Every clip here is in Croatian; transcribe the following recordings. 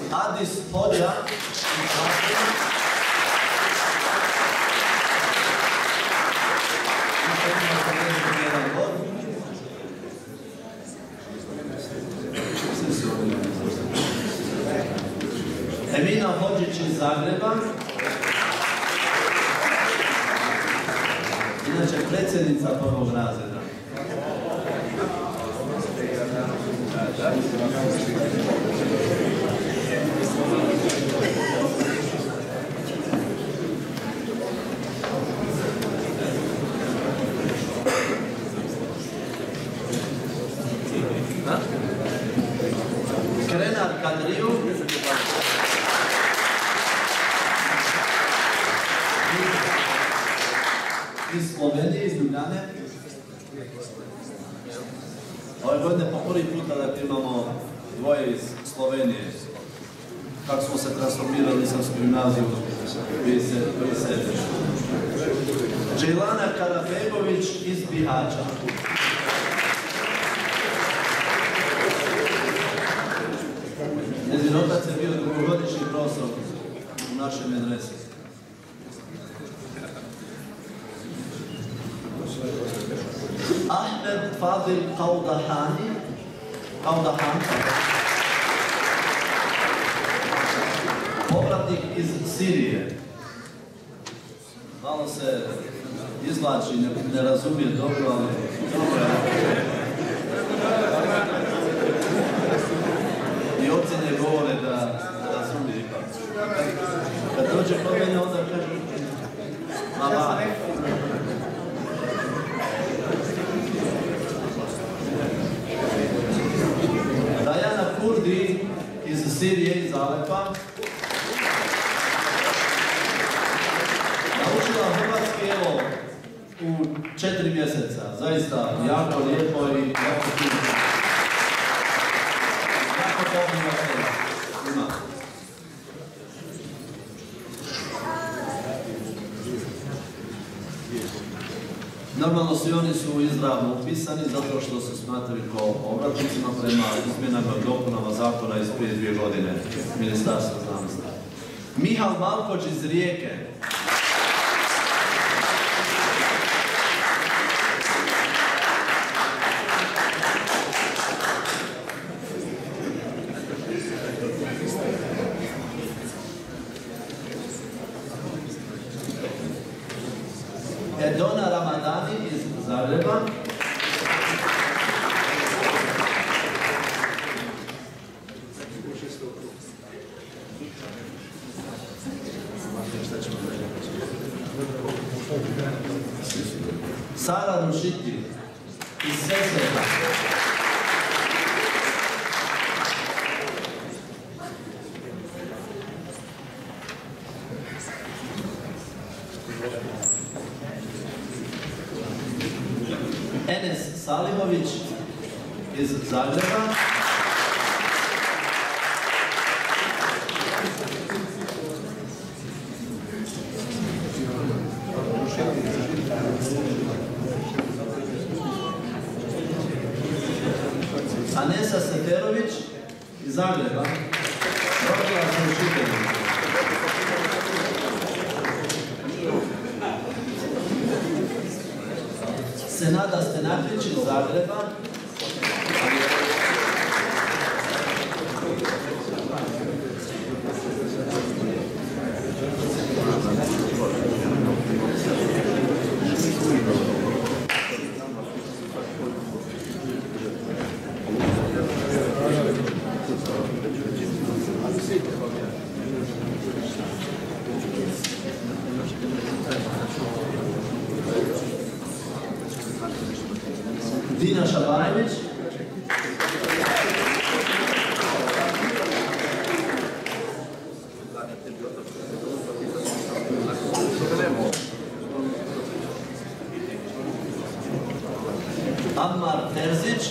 Adis Hođa Emina Hođić iz Zagreba, inače predsjednica prvog razreda. Krenar Kadriju iz Slovenije, iz Ljubljane. Ove godine po prvi puta da imamo dvoje iz Slovenije. Kako smo se transformirali Srpsku gimnaziju vi se Džejlana Karafegović iz Bihaća. Njezin otac je bio dugogodišnji profesor u našem medresi. Ahmed Fadil Kaudahan, povratnik iz Sirije. Malo se izvlači, ne razumije dobro, ali dobro je. I ocjene govore da razumije ipak. Kad dođe kod mene, onda kaže mama. Dajana Kurdi iz Sirije, iz Alepa. Naučila hrvatski evo u 4 mjeseca. Zaista jako lijepo i jako fino. Jako pomimo ima. Normalno svi oni su izravno upisani zato što se smatraju kao povratnicima prema izmjenama i dopunama zakona iz prije 2 godine Ministarstva znanosti. Mihal Malkoć iz Rijeke. Edona Ramadani iz Zagreba. Sara Rušiti iz Sesveta. Enes Salimović iz Zagreba. Anesa Seferović iz Zagreba. Rodila se u Šibeniku. Senada Stenatrić iz Zagreba. Dina Šabanović. Ammar Terzić.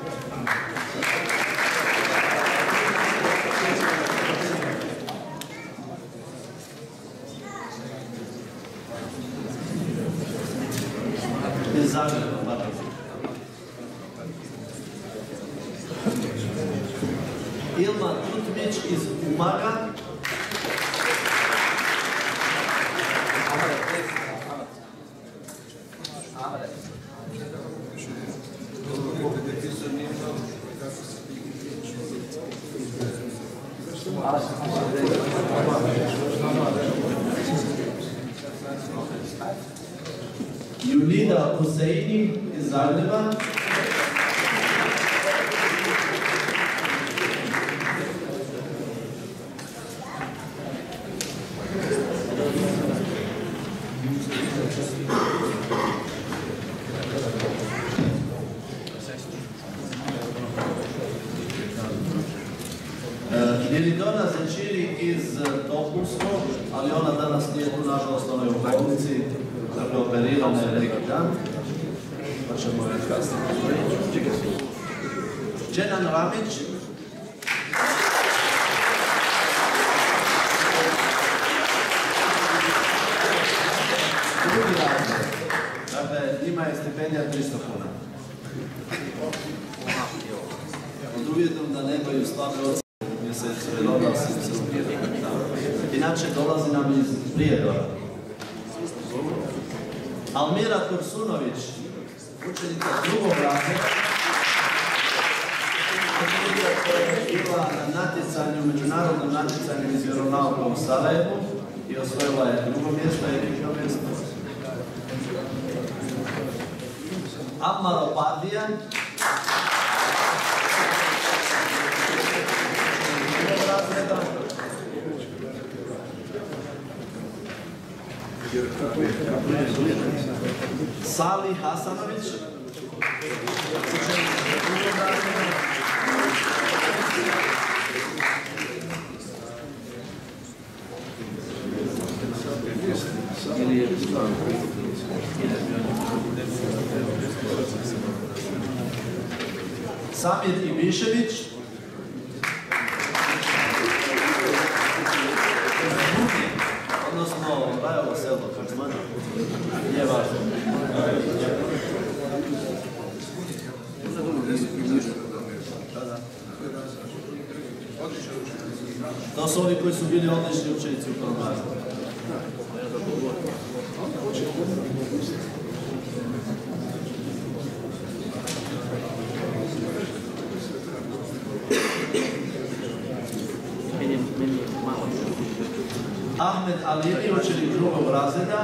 Iz Zagreba, pardon. Ilma Tutmić iz Umaga. Julida Huseini iz Zagreba. Miridona Zečiri iz Topuskog, ali ona danas nije tu, nažalost, ona je u bolnici, dakle operirana je neki dan, pa ćemo reći kasnije. Dženan Ramić. Drugi razred. Dakle, njima je stipendija 300 kuna. Pod uvjetom da nemaju stvarno mjesecu, jer onda se ubijeti. Inače, dolazi nam iz Prijedora. Almira Tursunović, učenica drugog razreda, koja je bila na natjecanju, međunarodnom natjecanju iz vjeronauka u Sarajevu i osvojila je drugo mjesto i ekipno mjesto. Ammar Opardija, drugog razreda. Salih Hasanović, Samir Ibišević, odnosno Rajovo selo, nije važno. To su ovi koji su bili odlični učenici u prvom razredu. Ahmed Aliri, učenik drugog razreda.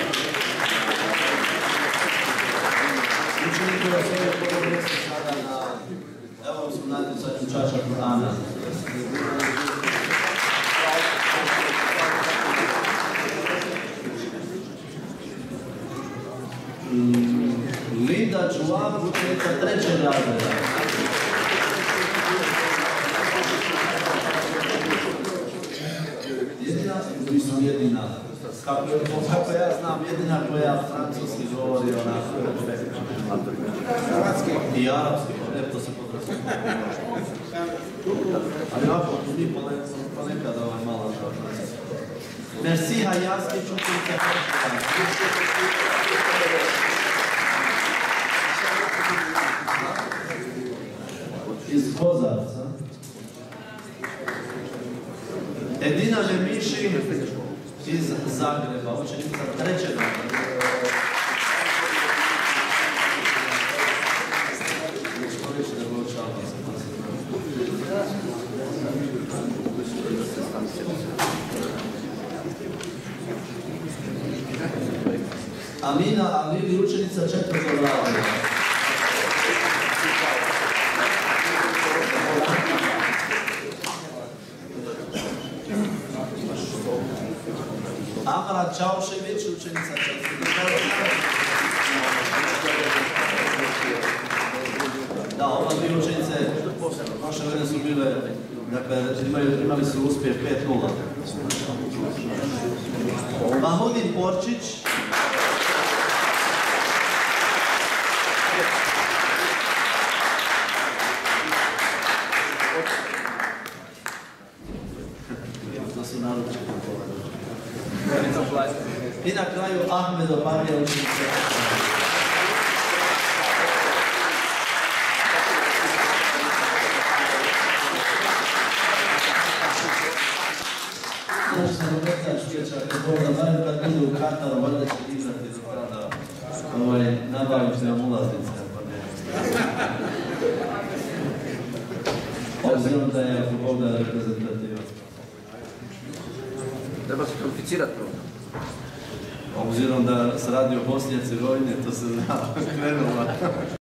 Učenik koji je osvojio prvo mjesto sada na evropskom natjecanju učača Kur'ana. Linda Čuvav, učenica trećeg razreda. Jedina, kako ja znam, jedina koja francuski govori onako i arapski, to se podrazumije. Ali ovako, mi ponekad malo francuski. Merci Hajaskić, učenica iz Kozarca. Edina Lemiši iz Zagreba, učenica trećeg razreda. Amina Alili, učenica četvrtog razreda. Amara Čaušević, učenica četvrtog razreda. Da, ova dvije učenice prošle godine su bile, dakle, imali su uspjeh 5-0. Mahmudin Porčić. To su naručeni. I na kraju Ahmed Opardija, učenica. Znaš se Roberta Čujeća, kad Boga, barem kad budu u Kataru, valjda će igrati do tada, nabaviti nam ulaznice, ako ne. Obzirom da je ako Boga reprezentativan. Treba se kvalificirati prvo. Obzirom da se radi o Bosni i Hercegovini, to se zna, krenula.